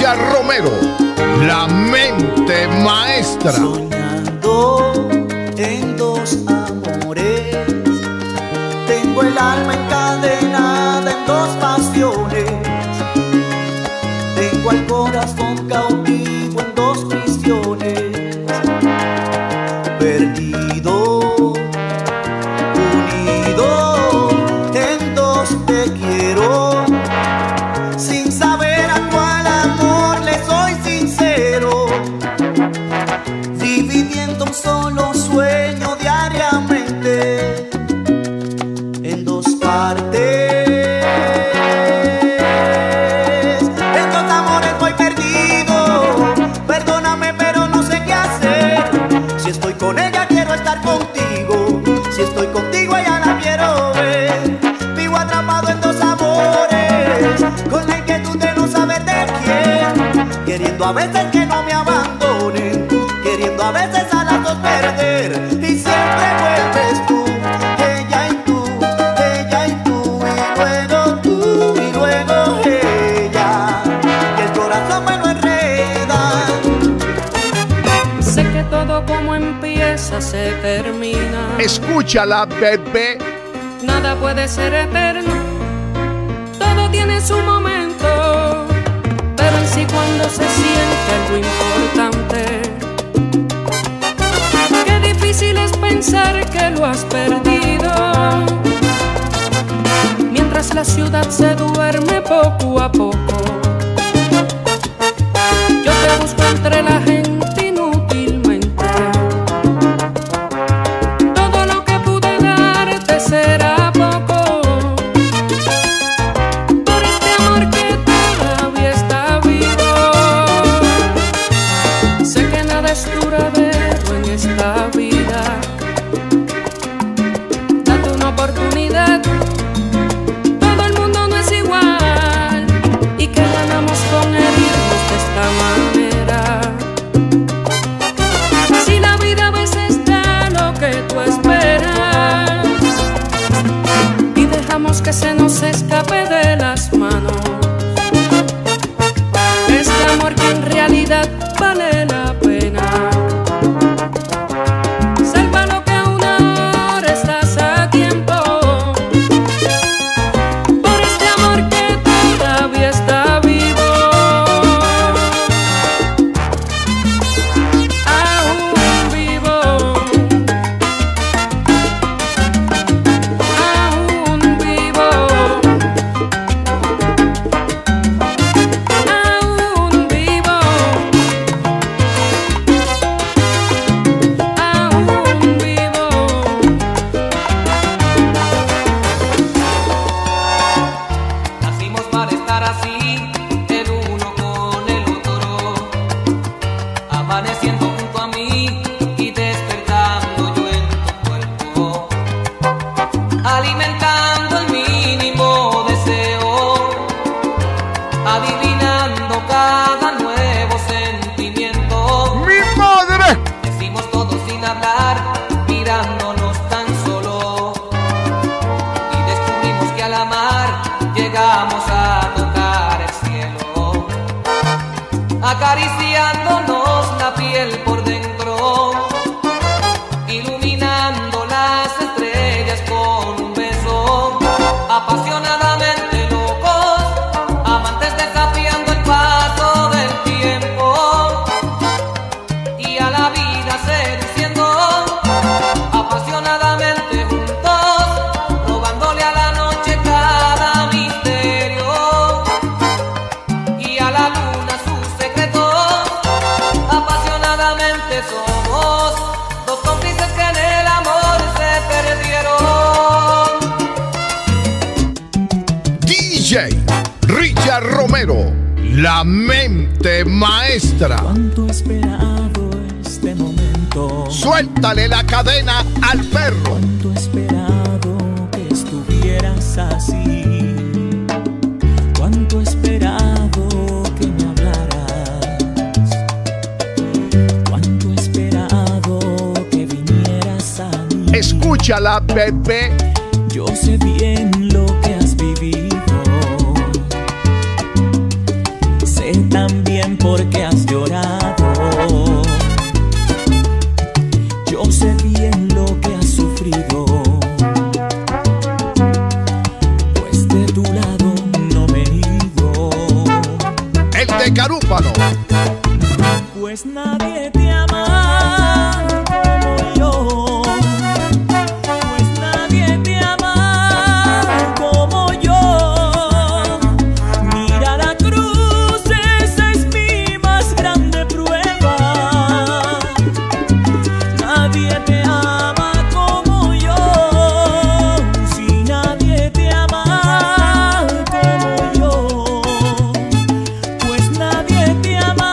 Richard Romero, la mente maestra. Soñando en dos amores, tengo el alma encadenada en dos pasiones, tengo el corazón cautivo en dos prisiones, perdido, unido en dos te quiero, sin saber a cuál amor le soy sincero, dividiendo un solo sueño diariamente en dos partes. En dos amores voy perdido, perdóname pero no sé qué hacer. Si estoy con ella quiero estar contigo, si estoy contigo ella la quiero ver. Vivo atrapado en dos amores, con la inquietud de no saber de quién, queriendo a veces que no me abandonen, queriendo a veces a las dos perder, y siempre vuelves tú, ella y tú, ella y tú, y luego ella, que el corazón me lo enreda. Sé que todo como empieza se termina. Escúchala, bebé. Nada puede ser eterno, todo tiene su momento, pero en sí cuando se siente algo importante, qué difícil es pensar que lo has perdido, mientras la ciudad se duerme poco a poco. Yo te busco entre la gente inútilmente, todo lo que pude darte será poco, por este amor que todavía está vivo. Sé que nada es duradero en esta vida, date una oportunidad, todo el mundo no es igual, y que ganamos con herirnos de esta manera. Si la vida a veces da lo que tú esperas y dejamos que se nos escape de las manos, este amor que en realidad vale la pena. Salva lo que aún ahora estás a tiempo, por este amor que todavía está vivo. Aún vivo, aún vivo, aún vivo, aún vivo. Nacimos para estar así, el uno con el otro, amaneciendo junto a mí y despertando yo en tu cuerpo, alimentando el mínimo deseo, adivinando cada nuevo sentimiento. ¡Mi madre! Decimos todo sin hablar, mirándonos tan solo, y descubrimos que al amar llegamos a tocar el cielo, acariciándonos la piel por dentro, iluminando las estrellas con un beso, apasionadamente locos, amantes desafiando el paso del tiempo, y a la vida seduciendo, apasionadamente juntos, robándole a la noche cada misterio, y a la luna sus secretos, apasionadamente somos dos cómplices que en el amor se perdieron. DJ Richard Romero, la mente maestra. Cuánto he esperado este momento, Suéltale la cadena al perro. cuánto he esperado que estuvieras así, cuánto he esperado que me hablaras, cuánto he esperado que vinieras a mí. Escúchala, bebé. Yo sé bien lo que has vivido, sé también llorado. Yo sé bien lo que has sufrido, pues de tu lado no me he ido. El de Carúpano. Pues nadie te ama como yo, pues nadie te ama como yo. Mira la cruz, esa es mi más grande prueba. Nadie te ama como yo, si nadie te ama como yo, pues nadie te ama.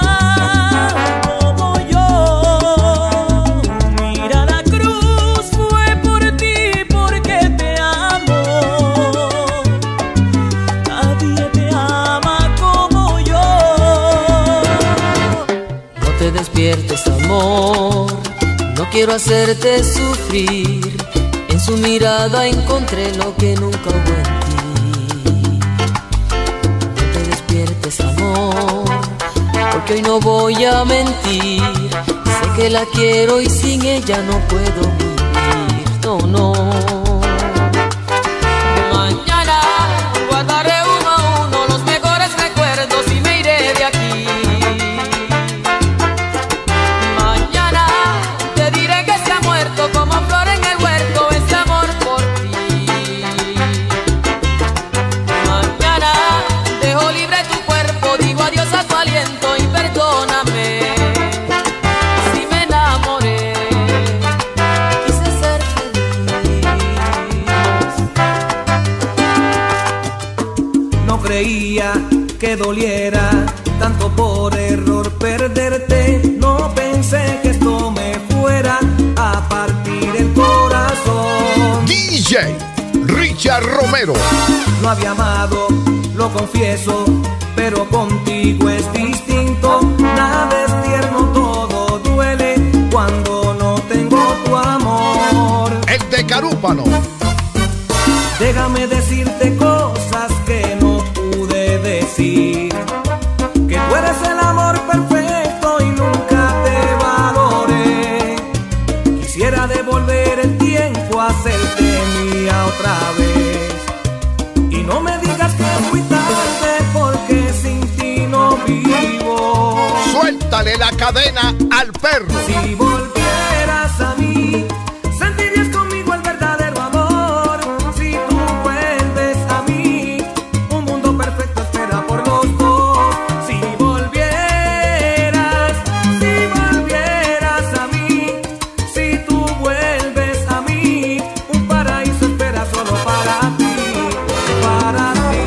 Despiertes, amor, no quiero hacerte sufrir. En su mirada encontré lo que nunca hubo en ti. No te despiertes, amor, porque hoy no voy a mentir. Sé que la quiero y sin ella no puedo vivir. No, no. Mañana guardaré uno a uno los mejores recuerdos y me iré de aquí. Como flor en el huerto, este amor por ti. Mañana dejo libre tu cuerpo, digo adiós a tu aliento y perdóname si me enamoré. Quise ser feliz. No creía que doliera tanto por error perderte. No pensé que esto me fuera a partir el corazón. DJ Richard Romero. No había amado, lo confieso, pero contigo es distinto. Nada es tierno, todo duele cuando no tengo tu amor. El de Carúpano. Déjame decirte cosas que no pude decir. Que tú eres el amor perfecto y nunca te valoré. Quisiera devolver el tiempo, hacerte mía otra vez. Y no me digas que fui tarde, porque sin ti no vivo. Suéltale la cadena al perro. Si volvieras a mí, sentirías conmigo el verdadero amor. Si tú vuelves a mí, un mundo perfecto espera por los dos. Si volvieras a mí, si tú vuelves a mí, un paraíso espera solo para ti, para ti.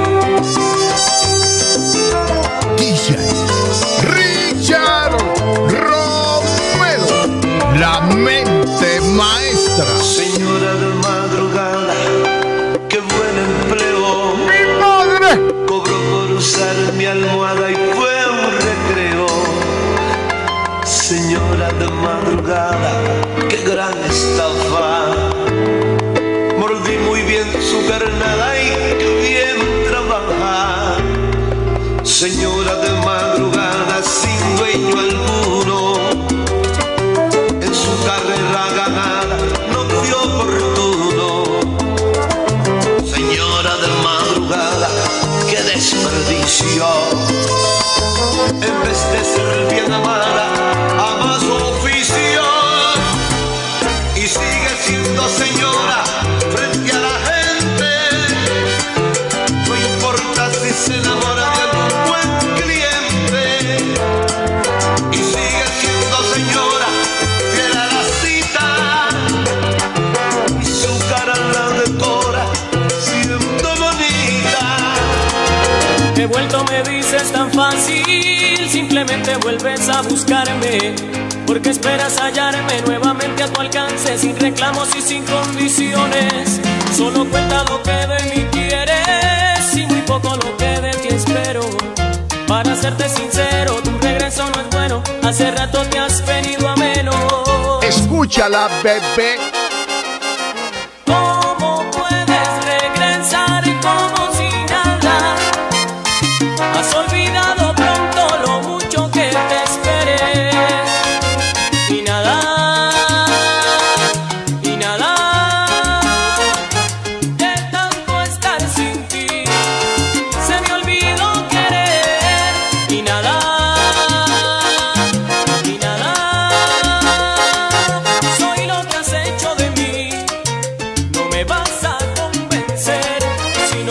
DJ Richard Romero. La mente maestra. Señora de madrugada, qué buen empleo. ¡Mi madre! Cobro por usar mi almohada y fue un recreo. Señora de madrugada, qué gran estafa. Mordí muy bien su carnada y qué bien trabaja. Señora de madrugada, sin dueño alguno, en su carrera ganada no fue oportuno. Señora de madrugada, qué desperdicio. En vez de ser bien amada, ama su oficio. Y sigue siendo señora frente a la gente. No importa si se enamora de algún buen cliente. Y sigue siendo señora fiel a la cita. Y su cara la decora siendo bonita. He vuelto, me dices tan fácil, simplemente vuelves a buscarme. Porque esperas hallarme nuevamente a tu alcance, sin reclamos y sin condiciones. Solo cuenta lo que de mí quieres y muy poco lo que de ti espero. Para serte sincero, tu regreso no es bueno. Hace rato te has venido a menos. Escúchala, bebé. ¿Cómo puedes regresar como si nada? Has olvidado pronto lo mucho que te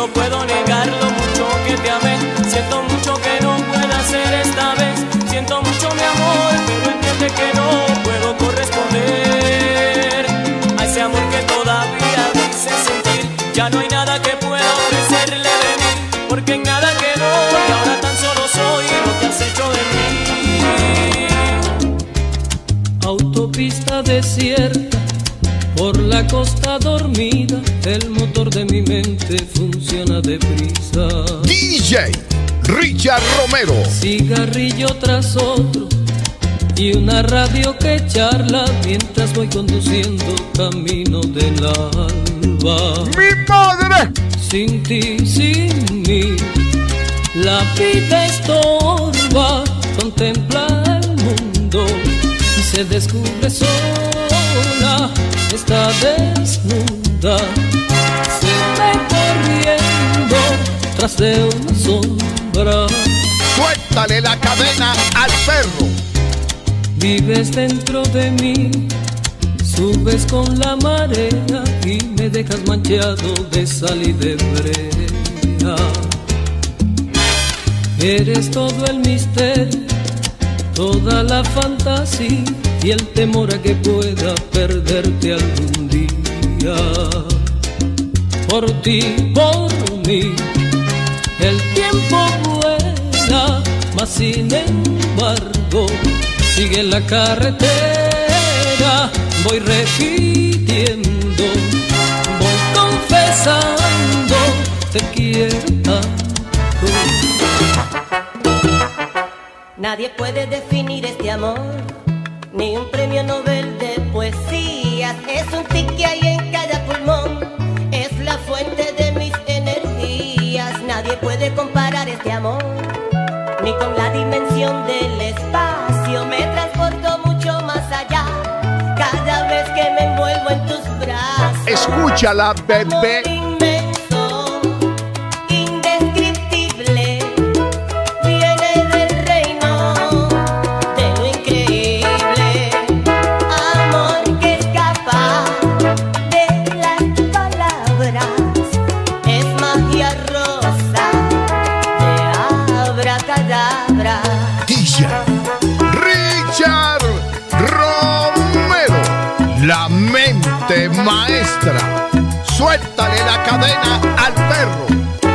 no puedo negar lo mucho que te amé. Siento mucho que no pueda ser esta vez. Siento mucho mi amor, pero entiende que no puedo corresponder a ese amor que todavía dice sentir. Ya no hay nada que pueda ofrecerle de mí, porque en nada quedó y ahora tan solo soy lo que has hecho de mí. Autopista desierta, por la costa dormida, el motor de mi mente funciona deprisa. DJ Richard Romero. Cigarrillo tras otro y una radio que charla mientras voy conduciendo camino del alba. ¡Mi madre! Sin ti, sin mí, la vida estorba. Contempla el mundo y se descubre sola. Está desnuda, se ve corriendo tras de una sombra. Suéltale la cadena al perro. Vives dentro de mí, subes con la marea y me dejas manchado de sal y de brea. Eres todo el misterio, toda la fantasía y el temor a que pueda perderte algún día. Por ti, por mí, el tiempo vuela, mas sin embargo sigue la carretera. Voy repitiendo, voy confesando, te quiero tanto. Nadie puede definir este amor, ni un premio Nobel de poesías. Es un tic que hay en cada pulmón, es la fuente de mis energías. Nadie puede comparar este amor, ni con la dimensión del espacio. Me transporto mucho más allá, cada vez que me envuelvo en tus brazos. Escúchala, bebé. Amor inmenso, indescriptible, viene del reino de lo increíble. Amor que escapa de las palabras, es magia rosa de abracadabra. DJ Richard Romero. La mente maestra. Suéltale la cadena al perro.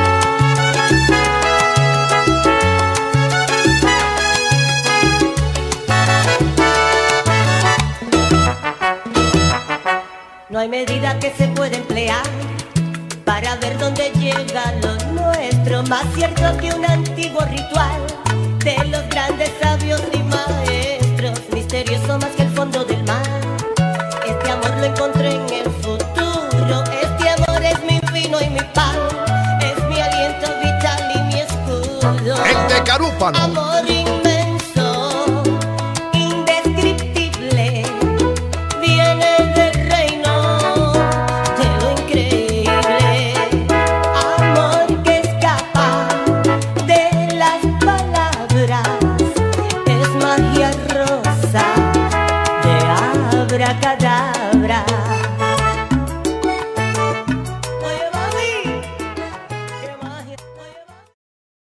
No hay medida que se pueda emplear para ver dónde llega lo nuestro, más cierto que un antiguo ritual de los grandes sabios y maestros, misterioso más que el fondo del mar. Este amor lo encontré en el futuro, este amor es mi vino y mi pan, es mi aliento vital y mi escudo. El de Carúpano. Amor inmenso, indescriptible, viene del reino de lo increíble. Amor que escapa de las palabras, es magia rosa de abracadabra.